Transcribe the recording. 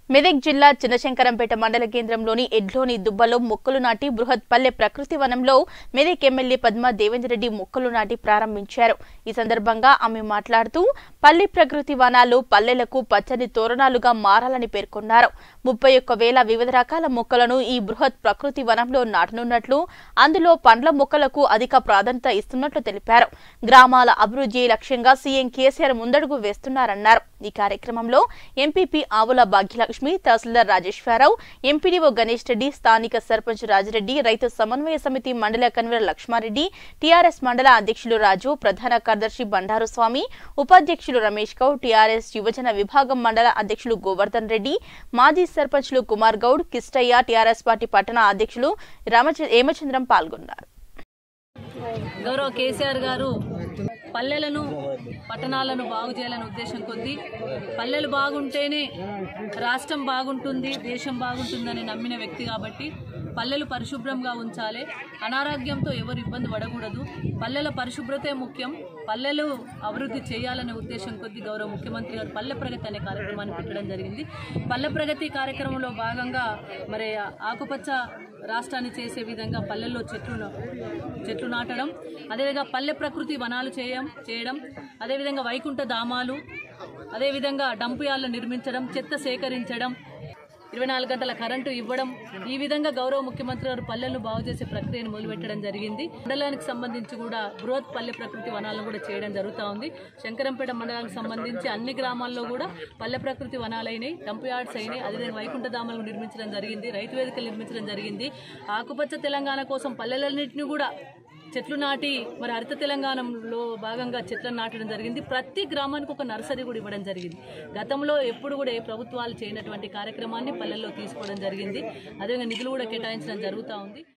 మెదక్ జిల్లా చిన్నశంకరంపేట మండల కేంద్రంలోని ఎడ్లోని దుబ్బలో మొక్కలు నాటి బృహత్ పల్లె ప్రకృతి వనంలో మెదక్ ఎమ్మెల్యే పద్మా దేవేందర్ రెడ్డి మొక్కలు నాటి ప్రారంభించారు. ఈ సందర్భంగా ఆమె మాట్లాడుతూ పల్లె ప్రకృతి వనాలు పల్లెలకు పచ్చని తోరణాలుగా మారాలని పేర్కొన్నారు. 31,000 వివిధ రకాల మొక్కలను ఈ బృహత్ ప్రకృతి వనంలో నాటనున్నట్లు, అందులో పండ్ల మొక్కలకు అధిక ప్రాధాన్యత ఇస్తున్నట్లు తెలిపారు. గ్రామాల అభివృద్ధి లక్ష్యంగా సీఎం కేసీఆర్ ముందడుగు వేస్తున్నారన్నారు. ఈ కార్యక్రమంలో ఎంపీపీ ఆవుల భాగ్యలక్ష్మి, తహసీల్దార్ రాజేశ్వరరావు, ఎంపీడీఓ గణేష్ రెడ్డి, స్థానిక సర్పంచ్ రాజిరెడ్డి, రైతు సమన్వయ సమితి మండల కన్వీనర్ లక్ష్మారెడ్డి, టీఆర్ఎస్ మండల అధ్యక్షులు రాజు, ప్రధాన కార్యదర్శి బండారు స్వామి, ఉపాధ్యక్షులు రమేష్ గౌడ్, టీఆర్ఎస్ యువజన విభాగం మండల అధ్యక్షులు గోవర్ధన్ రెడ్డి, మాజీ సర్పంచ్లు కుమార్ గౌడ్, కిష్టయ్య, టీఆర్ఎస్ పార్టీ పట్టణ అధ్యక్షులు హేమచంద్రం పాల్గొన్నారు. గౌరవ కేసీఆర్ గారు పల్లెలను పట్టణాలను బాగు చేయాలనే ఉద్దేశం కొద్దీ పల్లెలు బాగుంటేనే రాష్ట్రం బాగుంటుంది, దేశం బాగుంటుందని నమ్మిన వ్యక్తి కాబట్టి పల్లెలు పరిశుభ్రంగా ఉంచాలి, అనారోగ్యంతో ఎవరు ఇబ్బంది పడకూడదు, పల్లెల పరిశుభ్రతే ముఖ్యం, పల్లెలు అభివృద్ధి చేయాలనే ఉద్దేశం కొద్దీ గౌరవ ముఖ్యమంత్రి గారు పల్లె ప్రగతి అనే కార్యక్రమాన్ని పెట్టడం జరిగింది. పల్లె ప్రగతి కార్యక్రమంలో భాగంగా మరి ఆకుపచ్చ రాష్ట్రాన్ని చేసే విధంగా పల్లెల్లో చెట్లు నాటడం, అదేవిధంగా పల్లె ప్రకృతి వనాలు చేయడం, అదేవిధంగా వైకుంఠ ధామాలు, అదేవిధంగా డంపు యార్డులు నిర్మించడం, చెత్త సేకరించడం, 24 గంటల కరెంటు ఇవ్వడం, ఈ విధంగా గౌరవ ముఖ్యమంత్రి గారు పల్లెలను బాగు చేసే ప్రక్రియను మొదలుపెట్టడం జరిగింది. మండలానికి సంబంధించి కూడా బృహత్ పల్లె ప్రకృతి వనాలను కూడా చేయడం జరుగుతూ ఉంది. శంకరంపేట మండలానికి సంబంధించి అన్ని గ్రామాల్లో కూడా పల్లె ప్రకృతి వనాలైనవి, డంప్ యార్డ్స్ అయినాయి, అదేవిధంగా వైకుంఠ ధామాలను నిర్మించడం జరిగింది, రైతు వేదికలు నిర్మించడం జరిగింది. ఆకుపచ్చ తెలంగాణ కోసం పల్లెలన్నింటినీ కూడా చెట్లు నాటి మరి హరిత తెలంగాణలో భాగంగా చెట్లను నాటడం జరిగింది. ప్రతి గ్రామానికి ఒక నర్సరీ కూడా ఇవ్వడం జరిగింది. గతంలో ఎప్పుడు కూడా ఏ ప్రభుత్వాలు చేయనటువంటి కార్యక్రమాన్ని పల్లెల్లో తీసుకోవడం జరిగింది. అదేవిధంగా నిధులు కూడా కేటాయించడం జరుగుతూ ఉంది.